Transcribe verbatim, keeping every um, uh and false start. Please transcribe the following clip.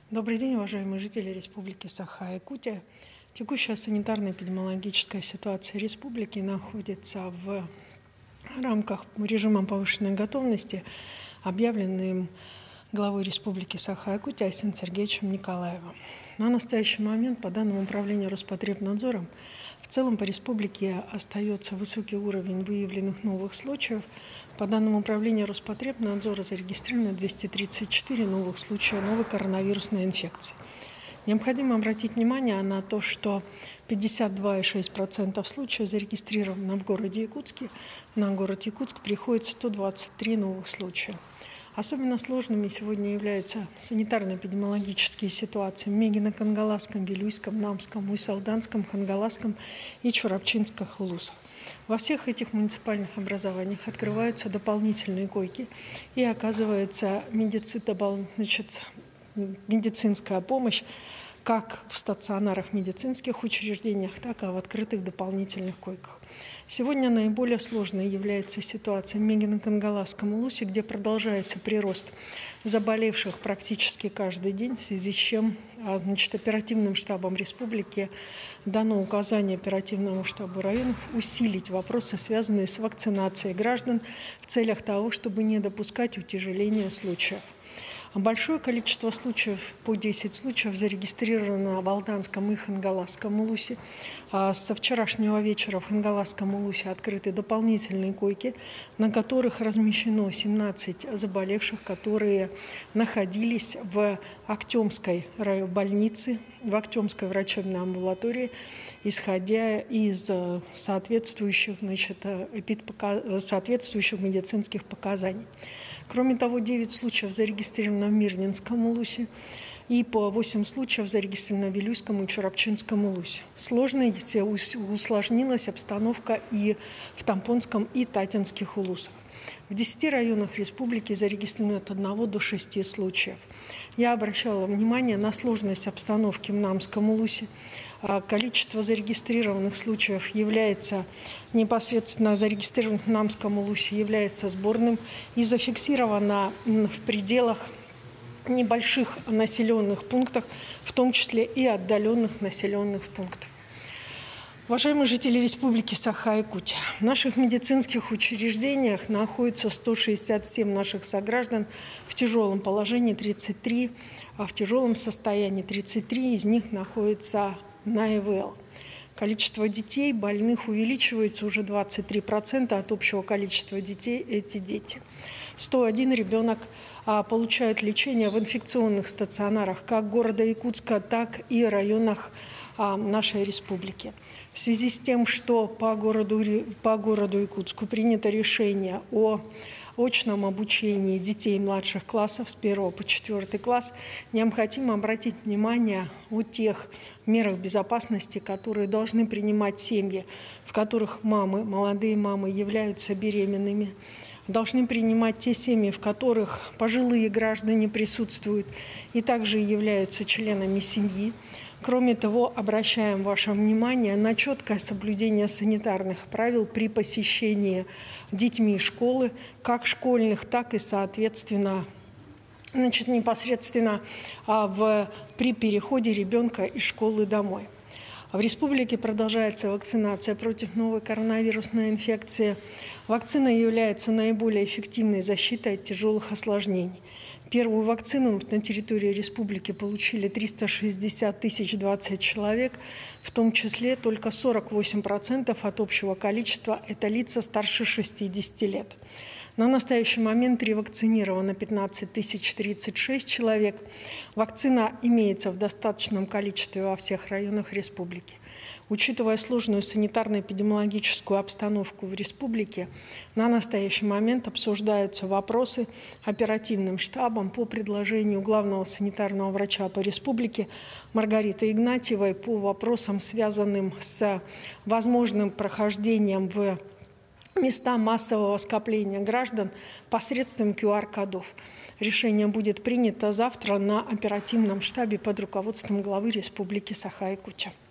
Добрый день, уважаемые жители Республики Саха-Якутия. Текущая санитарно-эпидемиологическая ситуация республики находится в рамках режима повышенной готовности, объявленным главой Республики Саха-Якутия Айсеном Сергеевичем Николаевым. На настоящий момент по данным управления Роспотребнадзором в целом по республике остается высокий уровень выявленных новых случаев. По данным управления Роспотребнадзора зарегистрировано двести тридцать четыре новых случая новой коронавирусной инфекции. Необходимо обратить внимание на то, что пятьдесят два и шесть десятых процента случаев зарегистрировано в городе Якутске. На город Якутск приходится сто двадцать три новых случая. Особенно сложными сегодня являются санитарно-эпидемиологические ситуации в Мегино-Кангаласском, Вилюйском, Намском, Усть-Салданском, Хангаласском и Чурапчинских улусах. Во всех этих муниципальных образованиях открываются дополнительные койки и оказывается медици... значит, медицинская помощь как в стационарах медицинских учреждениях, так и в открытых дополнительных койках. Сегодня наиболее сложной является ситуация в Мегино-Кангаласском улусе, где продолжается прирост заболевших практически каждый день, в связи с чем значит, оперативным штабом республики дано указание оперативному штабу районов усилить вопросы, связанные с вакцинацией граждан в целях того, чтобы не допускать утяжеления случаев. Большое количество случаев, по десять случаев, зарегистрировано в Алданском и Хангаласском улусе. Со вчерашнего вечера в Хангаласском улусе открыты дополнительные койки, на которых размещено семнадцать заболевших, которые находились в Актемской больнице, в Актемской врачебной амбулатории, исходя из соответствующих, значит, соответствующих медицинских показаний. Кроме того, девять случаев зарегистрировано в Мирнинском улусе и по восемь случаев зарегистрировано в Вилюйском и Чурапчинском улусе. Сложно усложнилась обстановка и в Тампонском и Татинских улусах. В десяти районах республики зарегистрировано от одного до шести случаев. Я обращала внимание на сложность обстановки в Намском улусе. Количество зарегистрированных случаев является непосредственно зарегистрированных в Намском улусе является сборным и зафиксировано в пределах небольших населенных пунктов, в том числе и отдаленных населенных пунктов. Уважаемые жители Республики Саха-Якутия, в наших медицинских учреждениях находится сто шестьдесят семь наших сограждан в тяжелом положении, тридцать три, а в тяжелом состоянии тридцать три из них находятся на и вэ эл. Количество детей больных увеличивается уже двадцать три процента от общего количества детей, эти дети. сто один ребенок а, получают лечение в инфекционных стационарах как города Якутска, так и районах а, нашей республики. В связи с тем, что по городу, по городу Якутску принято решение о очном обучении детей младших классов с первого по четвёртый класс, необходимо обратить внимание о тех мерах безопасности, которые должны принимать семьи, в которых мамы, молодые мамы являются беременными, должны принимать те семьи, в которых пожилые граждане присутствуют и также являются членами семьи. Кроме того, обращаем ваше внимание на четкое соблюдение санитарных правил при посещении детьми школы, как школьных, так и, соответственно, значит, непосредственно в, при переходе ребенка из школы домой. В республике продолжается вакцинация против новой коронавирусной инфекции. Вакцина является наиболее эффективной защитой от тяжелых осложнений. Первую вакцину на территории республики получили триста шестьдесят тысяч двадцать человек, в том числе только сорок восемь процентов от общего количества – это лица старше шестидесяти лет. На настоящий момент ревакцинировано пятнадцать тысяч тридцать шесть человек. Вакцина имеется в достаточном количестве во всех районах республики. Учитывая сложную санитарно-эпидемиологическую обстановку в республике, на настоящий момент обсуждаются вопросы оперативным штабом по предложению главного санитарного врача по республике Маргариты Игнатьевой по вопросам, связанным с возможным прохождением в места массового скопления граждан посредством ку ар кодов. Решение будет принято завтра на оперативном штабе под руководством главы Республики Саха-Якутия.